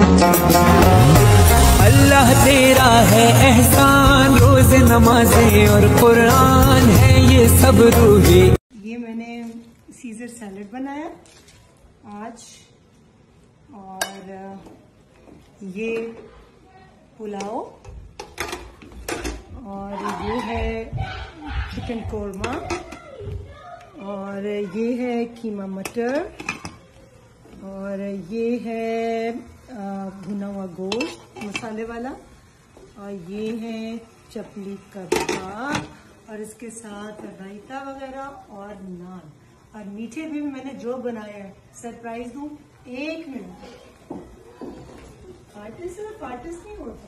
अल्लाह तेरा है एहसान, रोज नमाजें और कुरान है ये सब रूहे। ये मैंने सीजर सैलेड बनाया आज, और ये पुलाव, और ये है चिकन कोरमा, और ये है कीमा मटर, और ये है भुना हुआ गोश्त मसाले वाला, और ये है चपली कबाब, और इसके साथ रायता वगैरह और नान। और मीठे भी मैंने जो बनाया है, सरप्राइज दूं, 1 मिनट। आर्टिस्ट सिर्फ आर्टिस्ट नहीं होता।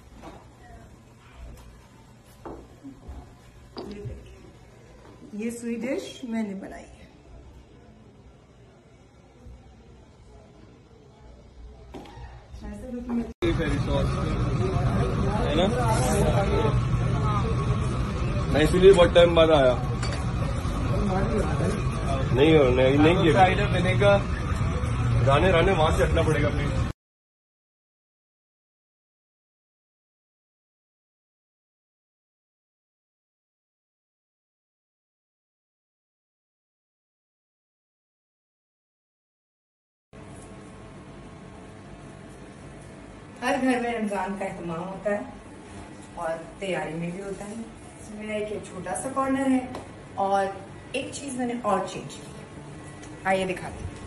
ये स्वीट डिश मैंने बनाई है। है ना, मैं इसीलिए बहुत टाइम बाद आया। नहीं किया विनेगर, राने वहां से हटना पड़ेगा प्लीज। हर घर में रमजान का एहतमाम होता है और तैयारी में भी होता है। मेरा एक छोटा सा कॉर्नर है, और एक चीज मैंने और चेंज की है, आइए दिखाती हूँ।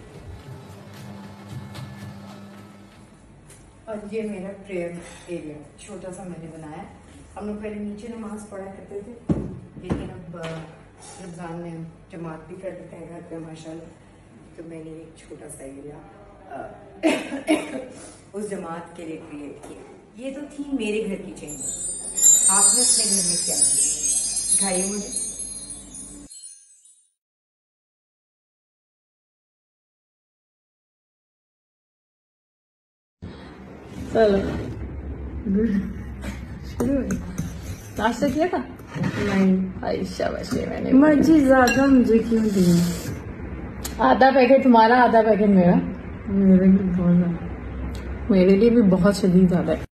और ये मेरा प्रेयर एरिया छोटा सा मैंने बनाया। हम लोग पहले नीचे नमाज पढ़ा करते थे, लेकिन अब रमजान में हम जमात भी कर लेते हैं घर पे माशाल्लाह, तो मैंने एक छोटा सा एरिया उस जमात के लिए क्रिएट किया। ये तो थी मेरे घर की चेंजेस, आपने अपने घर में क्या किया दिखाइए मुझे। चलो शुरू। नाश्ता किया था? नहीं। शाबाश, मैंने मर्जी ज्यादा मुझे क्यों दी? आधा पैकेट तुम्हारा, आधा पैकेट मेरा। मेरे लिए बहुत ज्यादा। मेरे लिए भी बहुत शदीद ज्यादा है।